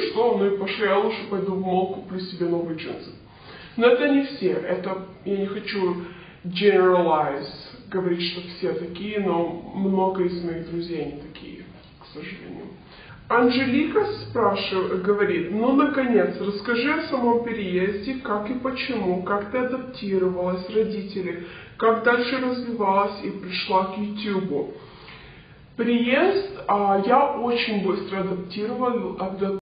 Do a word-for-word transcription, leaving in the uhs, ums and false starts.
что, ну и пошли, я лучше пойду в мол, куплю себе новые джинсы. Но это не все, это, я не хочу generalize, говорить, что все такие, но много из моих друзей не такие, к сожалению. Анжелика спрашивает, говорит, ну наконец, расскажи о самом переезде, как и почему, как ты адаптировалась, родители, как дальше развивалась и пришла к ютубу. Приезд, а, я очень быстро адаптировалась,